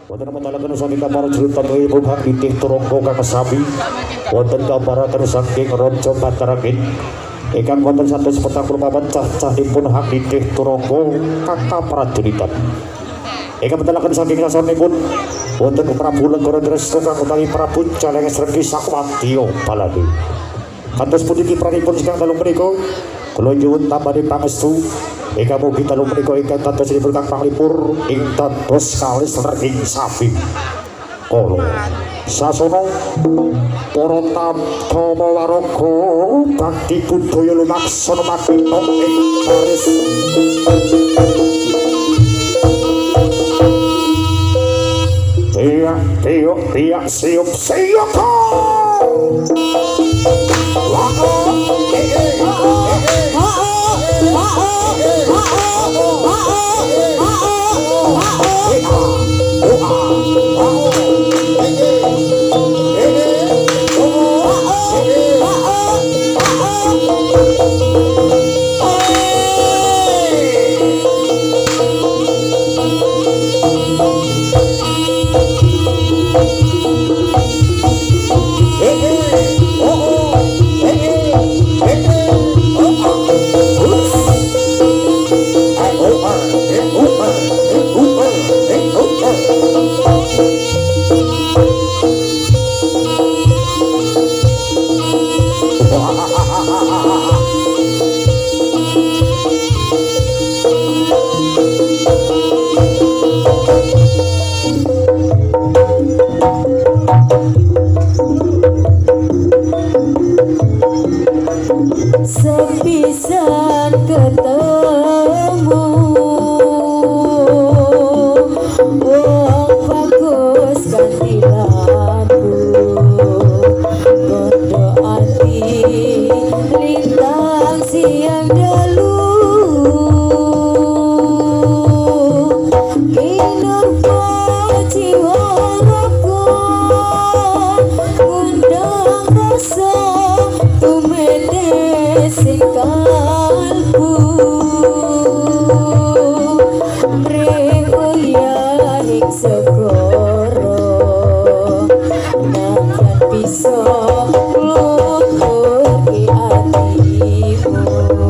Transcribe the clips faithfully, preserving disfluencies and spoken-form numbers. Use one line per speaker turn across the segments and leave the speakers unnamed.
Wonten matalaken saking para cerita ibu bakti turangga kang sami wonten gambaran saking Raja Pacaragin ingkang wonten satus petang puluh papat cah-cahipun hak nitih turangga kata prajuritan ingkang matalaken saking sasanipun wonten Prabu Lenggara Dresna kang utawi Prabu Calenges Renggi Sakwatya Baladi kantos puniki pranipun ingkang dalu menika kula nyuwun tambani pangestu ingkang mugi dalu menika ingkang tandosipun kang panglipur ing dados kalis ing sapi kala sasana para tatama waraga bakti budaya lumaksana makita ing baris tiak tiok tiak siup siup
sepisan ketemu wong bagus ganti lagu kondo ati lintang siang dalu kinurpa jiwa raga ngundang rasa tumene sing kalbu mring uyahing segara najan bisa luntur ki atimu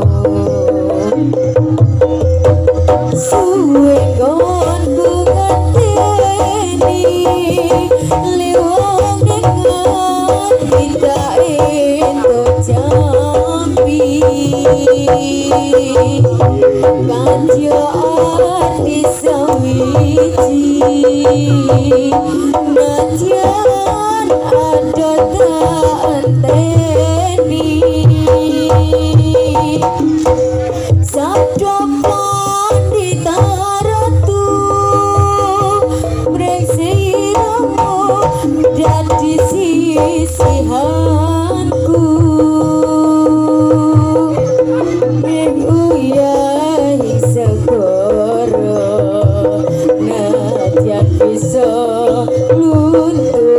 suwe kon ngenteni liwang dengan tidak entuk jambi kanjo arti sawiji najan ada tak enteni sabdo pandita ratu brengsiramu dadi sisihanku ing uyahing segara najan bisa luntur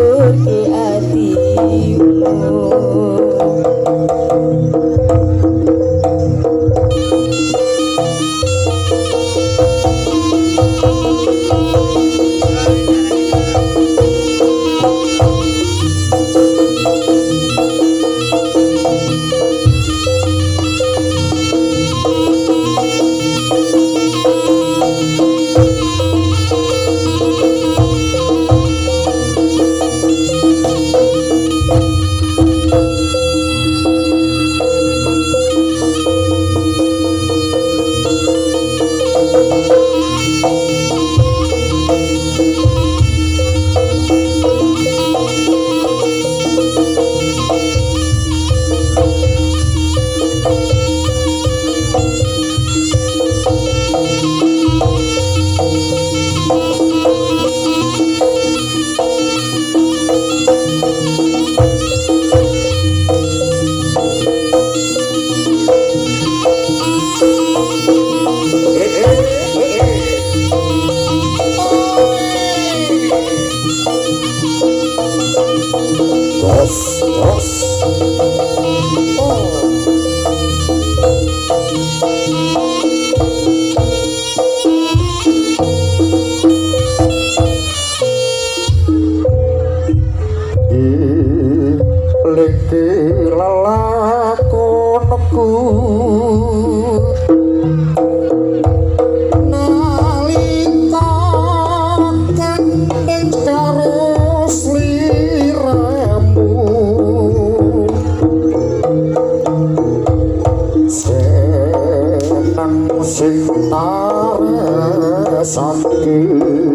sakit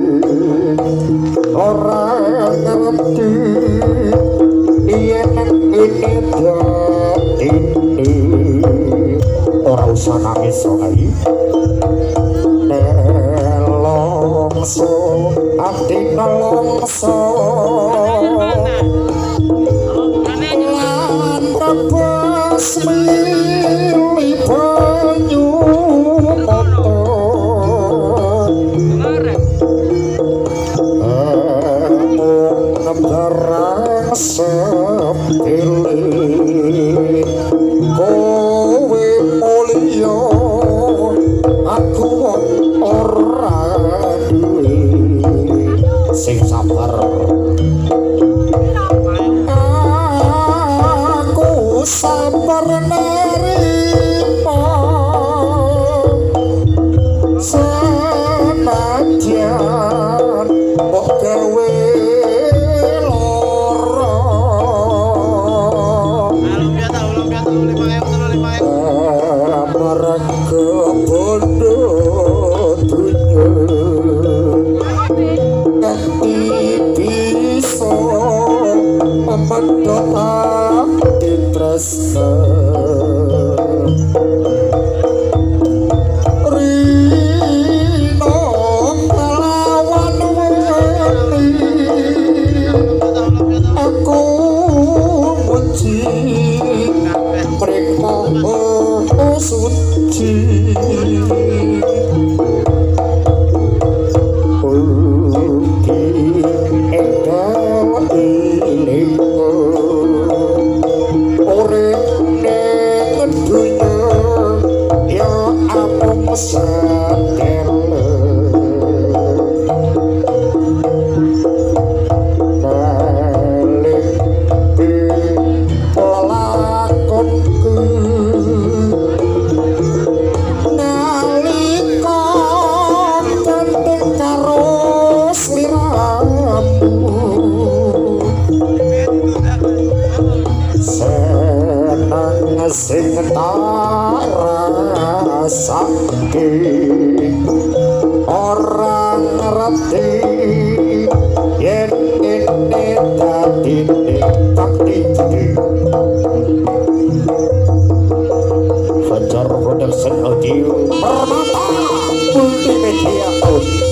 orang ngerti yen ini ini ora usah nangis oi nelongso ati nelongso lan tebas mili banyu barang sepilih kowe mulya aku ora duwe sing sabar aku sabar nerima senajan kok gawe sing tarasake orang ngerti yen ini dadi bakti Fajar Production Audio Permata Multimedia Audio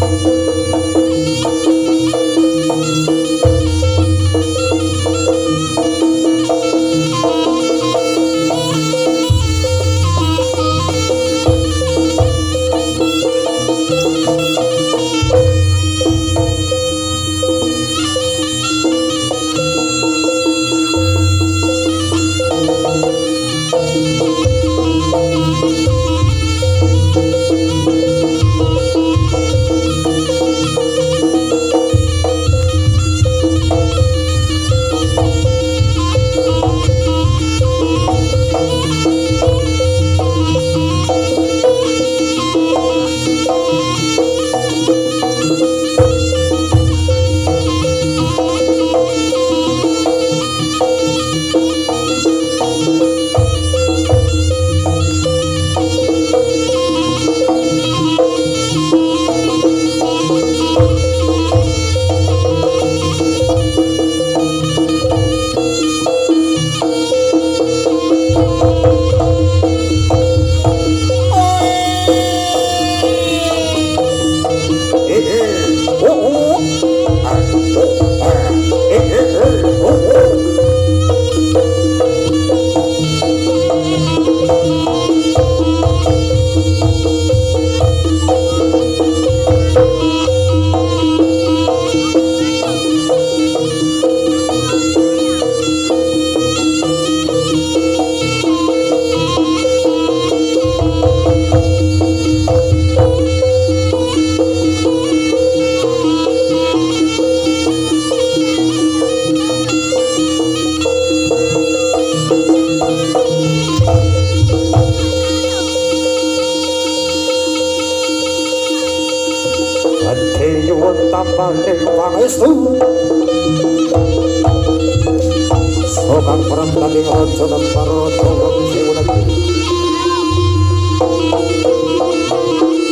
Sokan perang tadi rojo dan parojo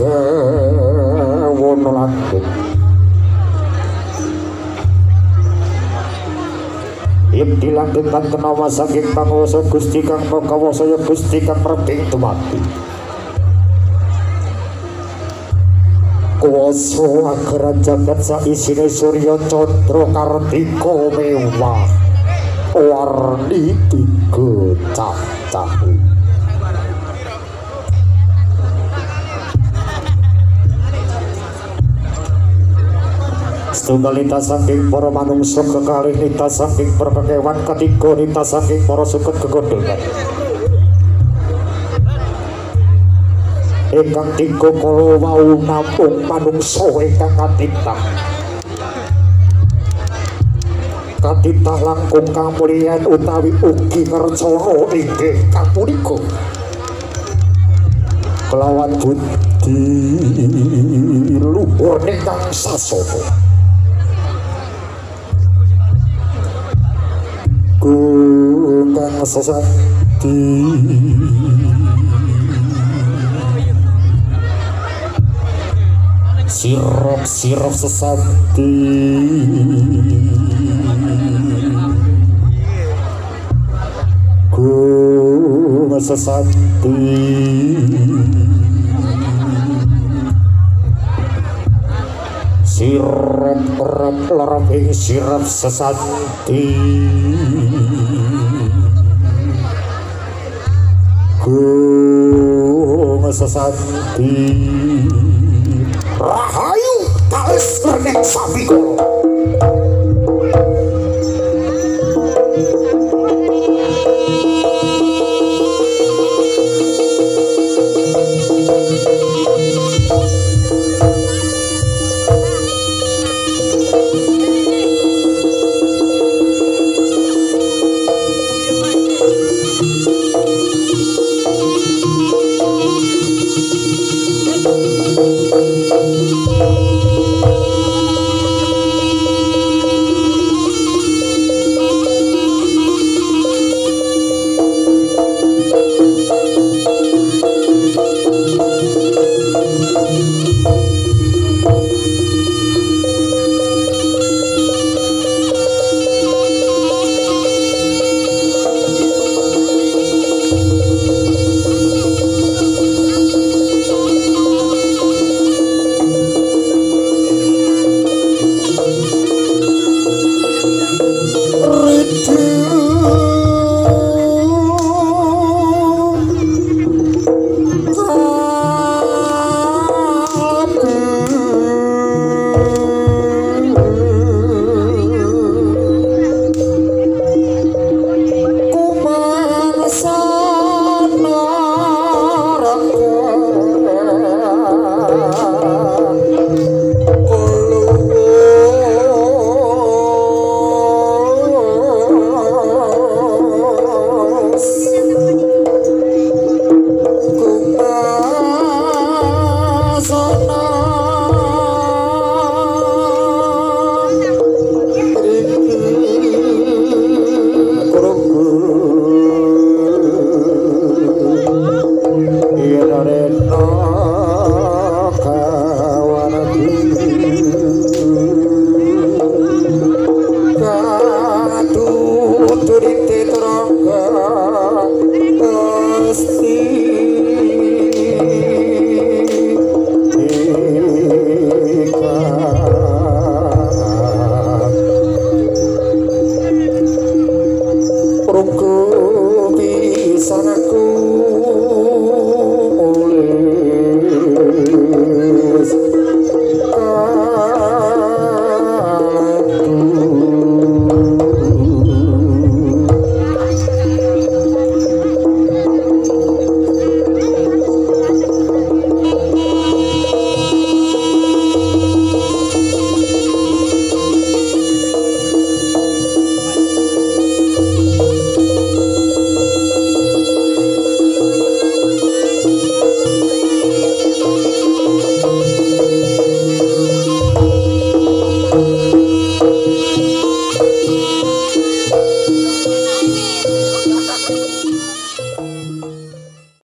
wono langit yen dilanggengkan kenawa saking panguwasa Gusti kang makawasa ya Gusti kang mrebing tumati kuwasa ageran jagat saisine Surya Candra Kartika mewah warni tiga cacah setunggalita saking para manungsa kekalih nita saking para kewan ketiga nita saking para suket gegondongan ingkang tiga kala wau namung manungsa ingkang katitah katitah langkung kamulyan utawi ugi ngercana inggih kapunika kelawan budi luhur ingkang sasana kang sesati sirop-sirop sesati kang sesati sirop-rop lorong sirop sesati kang sesati rahayu tales renek sapi kolo